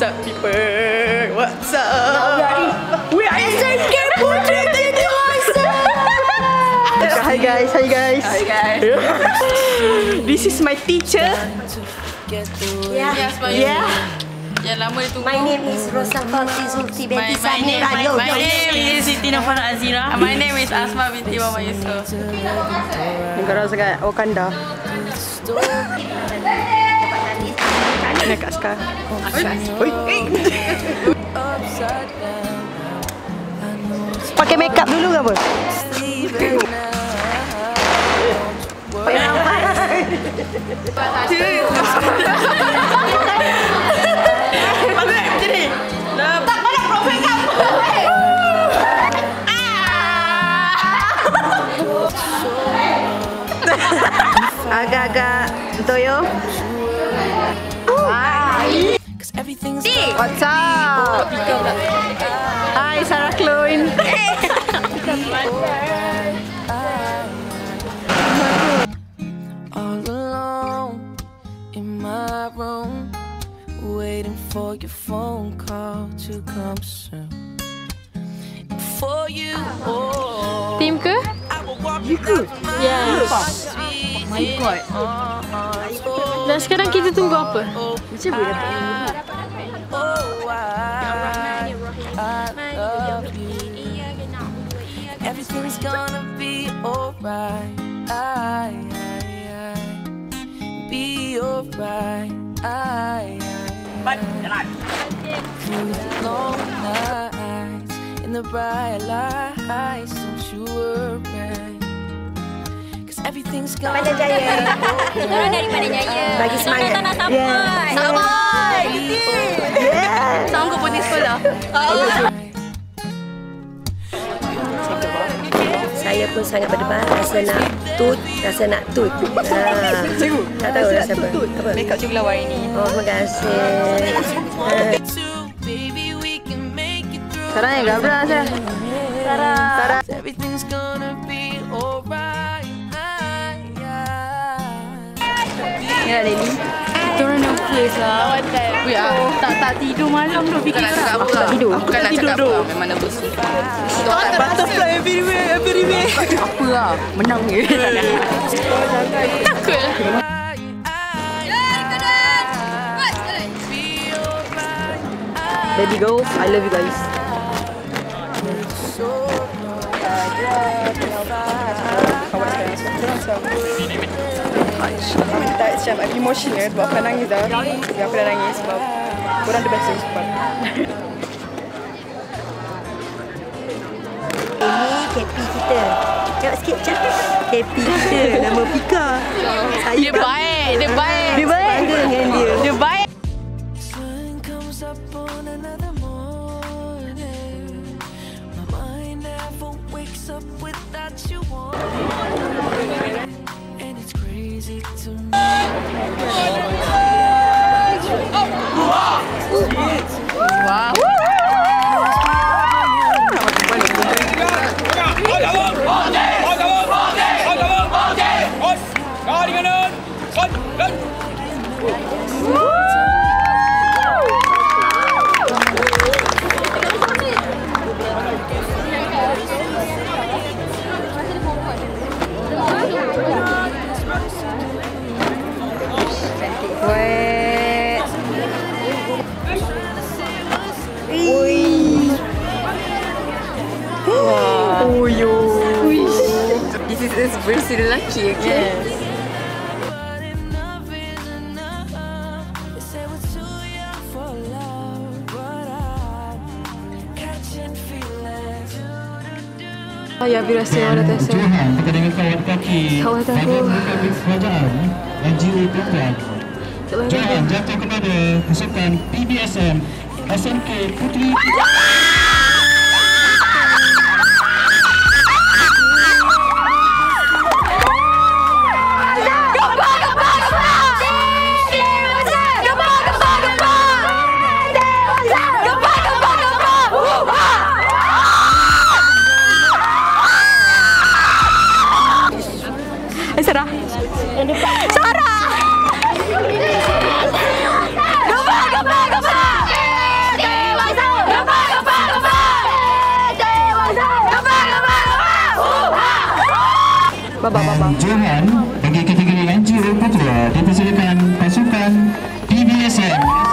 What's up, people? What's up? We are SNK Putri. Hi guys, hi guys. Hi guys. This is my teacher. Yeah. Yang lama ditunggu. My name is Rosa Fauzi Zulfi binti Samira. My name is Siti Nafara Azira. My name is Asma binti Mama Yusuf. Negara sangat Wakanda. Nak Askar. Pakai makeup dulu ke apa? Tak banyak profil kamu. Agak-agak toyo. Hi. What's up? Hi, Sarah Chloe. All alone in my room, waiting for your phone call to come soon. For you, Team ke? You good? Yes. My God. Dan sekarang kita tunggu apa? Macam boleh dapat ini? everything's gonna be alright. Be alright. Through the long nights, in the bright lights, don't you worry. Everything's gonna Padang Jaya. Orang dari Padang Jaya. Bagi semangat. Nak sampai. Sampai. Sanggup pun di sekolah. Saya pun sangat berdebar. Rasa nak tut. Tak tahu rasa apa. Makeup juga lawa ini. Oh, terima kasih. Sarah yang gabra saya. Sarah. Everything's gonna be alright. Ya, Lily. Diorang nak place lah. Tak tidur malam tu. Fikir tak Tidur. Bukan nak cakap apa. Memang nervous. Butterfly everywhere. Apa lah. Menang je. Takut lah. Baby girls, I love you guys. Macam I'm emotional sebab aku dah nangis dah. Ya, aku dah nangis sebab korang the best support. Ini KP kita. Tengok sikit macam KP kita. Nama Pika. Dia baik. Dia baik. Bangga dengan dia. Dia baik. Sun comes up on another morning. My mind never wakes up without you on. And it's crazy to me. Wow. This is versi lelaki, okay? But enough is enough. They say we're too young for love, but I'm catching feelings. Ya, birasa orang dah saya. Johan berkaitan kawat kaki Kawat aku. Badan Bukan Kerajaan NGO Perempuan. Johan jatuh kepada pasukan PBSM SNK Putri. Sarah. Sarah. Gempa. Baba. Johan bagi kategori NGO Putra dipersilakan pasukan PBSM